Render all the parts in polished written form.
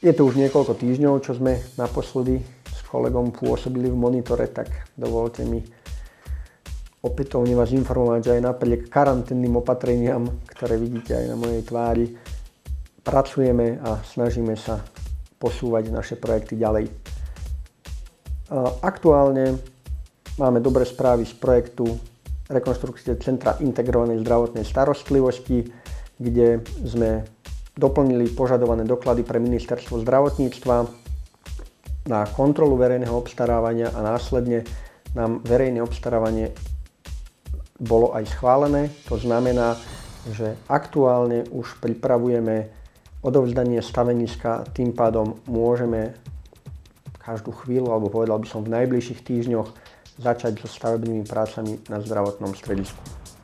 Je to už niekoľko týždňov, čo sme naposledy s kolegom pôsobili v monitore, tak dovolte mi opätovne vás informovať, že aj napriek karanténnym opatreniam, ktoré vidíte aj na mojej tvári, pracujeme a snažíme sa posúvať naše projekty ďalej. Aktuálne máme dobré správy z projektu rekonštrukcie Centra integrovanej zdravotnej starostlivosti, kde sme doplnili požadované doklady pre ministerstvo zdravotníctva na kontrolu verejného obstarávania a následne nám verejné obstarávanie bolo aj schválené. To znamená, že aktuálne už pripravujeme odovzdanie staveniska, tým pádom môžeme každú chvíľu, alebo povedal by som v najbližších týždňoch, začať so stavebnými prácami na zdravotnom stredisku.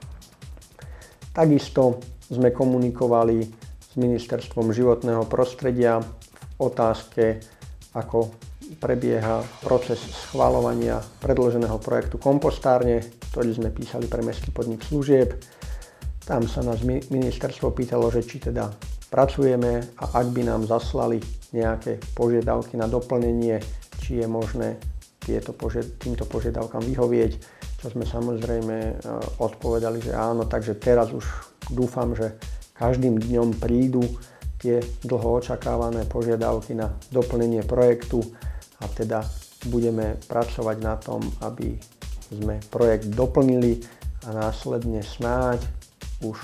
Takisto sme komunikovali s Ministerstvom životného prostredia v otázke, ako prebieha proces schvaľovania predloženého projektu kompostárne, ktorý sme písali pre Mestský podnik služieb. Tam sa nás ministerstvo pýtalo, že či teda pracujeme a ak by nám zaslali nejaké požiadavky na doplnenie, či je možné týmto požiadavkám vyhovieť, čo sme samozrejme odpovedali, že áno, takže teraz už dúfam, že každým dňom prídu tie dlho očakávané požiadavky na doplnenie projektu a teda budeme pracovať na tom, aby sme projekt doplnili a následne snáď už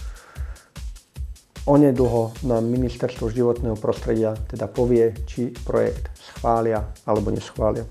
onedlho nám Ministerstvo životného prostredia teda povie, či projekt schvália alebo neschvália.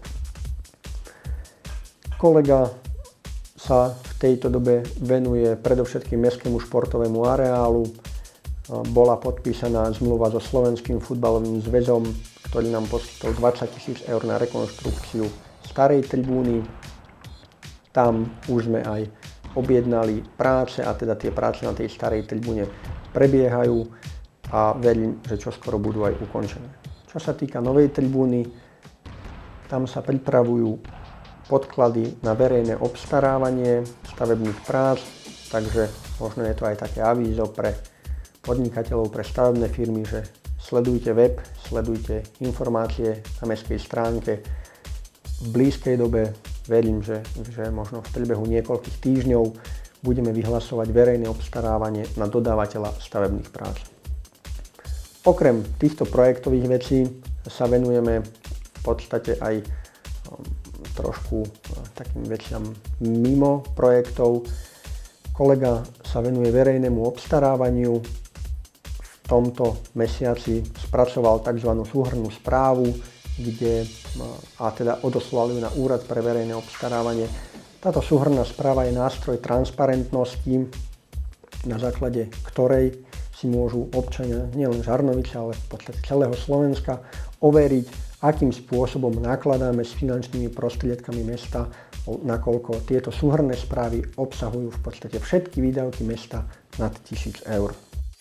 Kolega sa v tejto dobe venuje predovšetkým mestskému športovému areálu. Bola podpísaná zmluva so Slovenským futbalovým zväzom, ktorý nám poskytol 20 000 eur na rekonštrukciu starej tribúny. Tam už sme aj objednali práce a teda tie práce na tej starej tribúne prebiehajú a verím, že čoskoro budú aj ukončené. Čo sa týka novej tribúny, tam sa pripravujú podklady na verejné obstarávanie stavebných prác, takže možno je to aj také avízo pre podnikateľov, pre stavebné firmy, že sledujte web, sledujte informácie na mestskej stránke. V blízkej dobe verím, že možno v priebehu niekoľkých týždňov budeme vyhlasovať verejné obstarávanie na dodávateľa stavebných prác. Okrem týchto projektových vecí sa venujeme v podstate aj trošku takým veciam mimo projektov. Kolega sa venuje verejnému obstarávaniu. V tomto mesiaci spracoval tzv. Súhrnnú správu, a teda odoslal ju na Úrad pre verejné obstarávanie. Táto súhrnná správa je nástroj transparentnosti, na základe ktorej si môžu občania nielen Žarnovice, ale v podstate celého Slovenska overiť, akým spôsobom nakladáme s finančnými prostriedkami mesta, nakoľko tieto súhrnné správy obsahujú v podstate všetky výdavky mesta nad 1000 eur.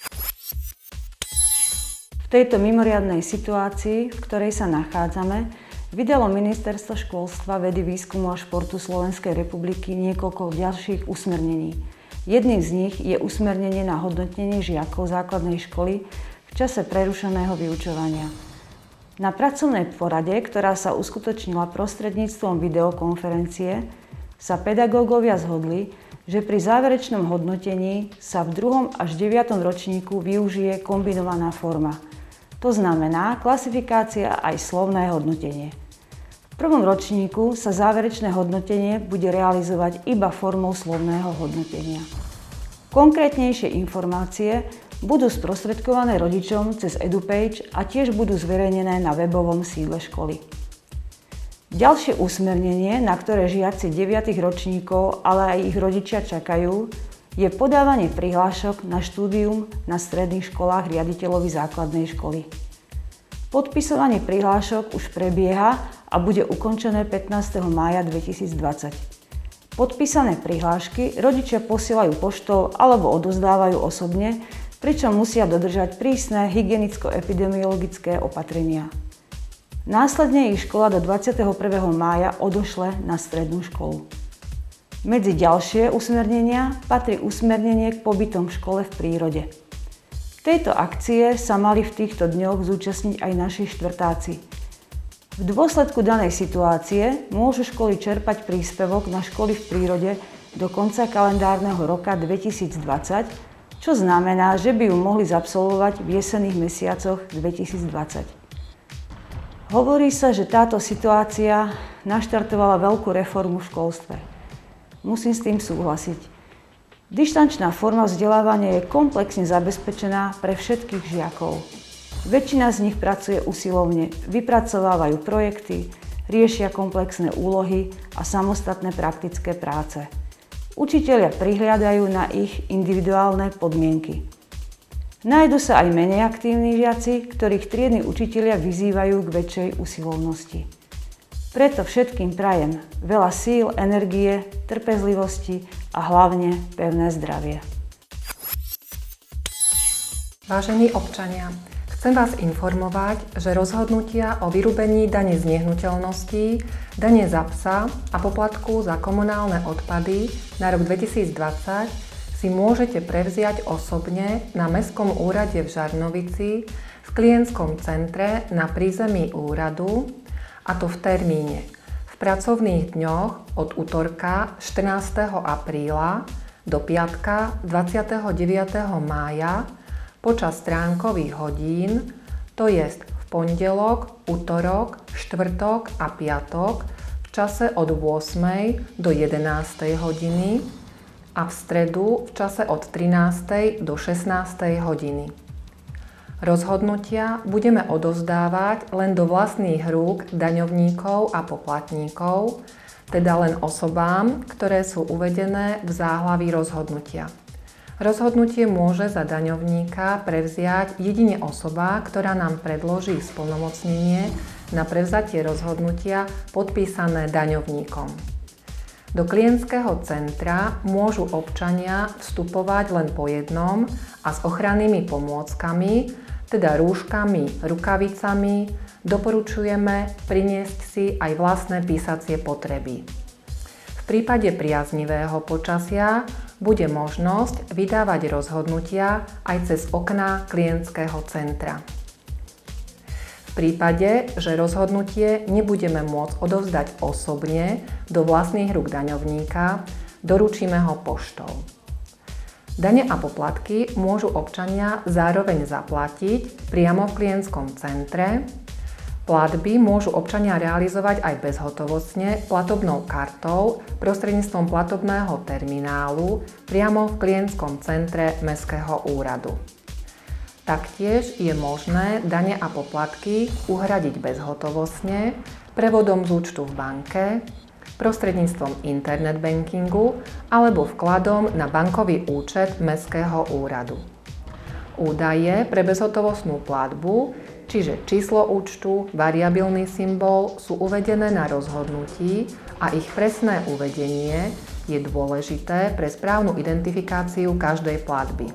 V tejto mimoriadnej situácii, v ktorej sa nachádzame, vydalo Ministerstvo školstva, vedy, výskumu a športu Slovenskej republiky niekoľko ďalších usmernení. Jedným z nich je usmernenie na hodnotenie žiakov základnej školy v čase prerušeného vyučovania. Na pracovnej porade, ktorá sa uskutočnila prostredníctvom videokonferencie, sa pedagógovia zhodli, že pri záverečnom hodnotení sa v 2. až 9. ročníku využije kombinovaná forma. To znamená klasifikácia aj slovné hodnotenie. V 1. ročníku sa záverečné hodnotenie bude realizovať iba formou slovného hodnotenia. Konkrétnejšie informácie budú sprostredkované rodičom cez EduPage a tiež budú zverejnené na webovom sídle školy. Ďalšie usmernenie, na ktoré žiaci 9. ročníkov, ale aj ich rodičia čakajú, je podávanie prihlášok na štúdium na stredných školách riaditeľovi základnej školy. Podpisovanie prihlášok už prebieha a bude ukončené 15. mája 2020. Podpísané prihlášky rodičia posielajú poštou alebo odovzdávajú osobne, pričom musia dodržať prísne hygienicko-epidemiologické opatrenia. Následne ich škola do 21. mája odošle na strednú školu. Medzi ďalšie usmernenia patrí usmernenie k pobytom v škole v prírode. Tejto akcie sa mali v týchto dňoch zúčastniť aj naši štvrtáci. V dôsledku danej situácie môžu školy čerpať príspevok na školy v prírode do konca kalendárneho roka 2020, čo znamená, že by ju mohli zabsolvovať v jesenných mesiacoch 2020. Hovorí sa, že táto situácia naštartovala veľkú reformu v školstve. Musím s tým súhlasiť. Dištančná forma vzdelávania je komplexne zabezpečená pre všetkých žiakov. Väčšina z nich pracuje usilovne, vypracovávajú projekty, riešia komplexné úlohy a samostatné praktické práce. Učitelia prihliadajú na ich individuálne podmienky. Nájdu sa aj menej aktívni žiaci, ktorých triedni učitelia vyzývajú k väčšej usilovnosti. Preto všetkým prajem veľa síl, energie, trpezlivosti a hlavne pevné zdravie. Vážení občania, chcem vás informovať, že rozhodnutia o vyrúbení dane z nehnuteľností, dane za psa a poplatku za komunálne odpady na rok 2020 si môžete prevziať osobne na Mestskom úrade v Žarnovici v klientskom centre na prízemí úradu, a to v termíne v pracovných dňoch od utorka 14. apríla do piatka 29. mája počas stránkových hodín, to jest v pondelok, utorok, štvrtok a piatok v čase od 8. do 11. hodiny a v stredu v čase od 13. do 16. hodiny. Rozhodnutia budeme odovzdávať len do vlastných rúk daňovníkov a poplatníkov, teda len osobám, ktoré sú uvedené v záhlaví rozhodnutia. Rozhodnutie môže za daňovníka prevziať jedine osoba, ktorá nám predloží splnomocnenie na prevzatie rozhodnutia podpísané daňovníkom. Do klientského centra môžu občania vstupovať len po jednom a s ochrannými pomôckami, teda rúškami, rukavicami, doporučujeme priniesť si aj vlastné písacie potreby. V prípade priaznivého počasia bude možnosť vydávať rozhodnutia aj cez okná klientského centra. V prípade, že rozhodnutie nebudeme môcť odovzdať osobne do vlastných rúk daňovníka, doručíme ho poštou. Dane a poplatky môžu občania zároveň zaplatiť priamo v klientskom centre. Platby môžu občania realizovať aj bezhotovostne platobnou kartou prostredníctvom platobného terminálu priamo v klientskom centre Mestského úradu. Taktiež je možné dane a poplatky uhradiť bezhotovostne prevodom z účtu v banke, prostredníctvom internet bankingu alebo vkladom na bankový účet Mestského úradu. Údaje pre bezhotovostnú platbu, čiže číslo účtu, variabilný symbol sú uvedené na rozhodnutí a ich presné uvedenie je dôležité pre správnu identifikáciu každej platby.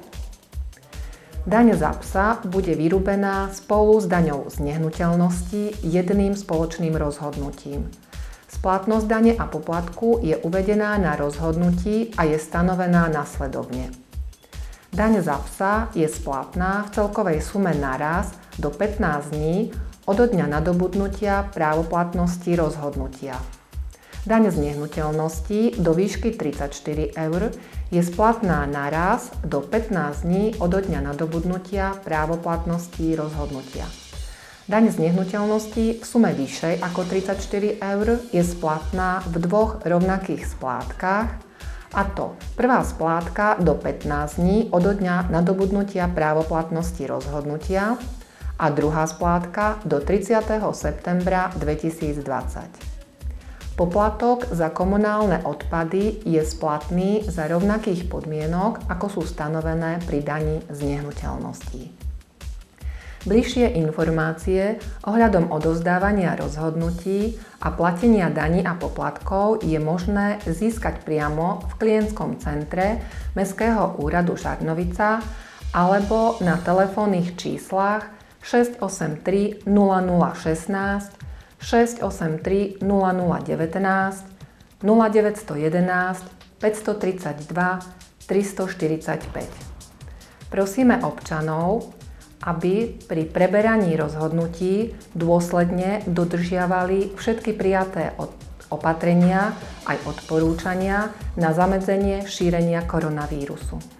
Daň za psa bude vyrúbená spolu s daňou z nehnuteľnosti jedným spoločným rozhodnutím. Splatnosť dane a poplatku je uvedená na rozhodnutí a je stanovená nasledovne. Daň za psa je splatná v celkovej sume naraz do 15 dní od dňa nadobudnutia právoplatnosti rozhodnutia. Daň z nehnuteľnosti do výšky 34 eur je splatná naraz do 15 dní od dňa nadobudnutia právoplatnosti rozhodnutia. Daň z nehnuteľnosti v sume vyššej ako 34 eur je splatná v dvoch rovnakých splátkach, a to prvá splátka do 15 dní od dňa nadobudnutia právoplatnosti rozhodnutia a druhá splátka do 30. septembra 2020. Poplatok za komunálne odpady je splatný za rovnakých podmienok, ako sú stanovené pri dani z nehnuteľností. Bližšie informácie ohľadom odovzdávania rozhodnutí a platenia daní a poplatkov je možné získať priamo v klientskom centre Mestského úradu Žarnovica alebo na telefónnych číslach 683 0016, 683 0019, 0911 532 345. Prosíme občanov, aby pri preberaní rozhodnutí dôsledne dodržiavali všetky prijaté opatrenia aj odporúčania na zamedzenie šírenia koronavírusu.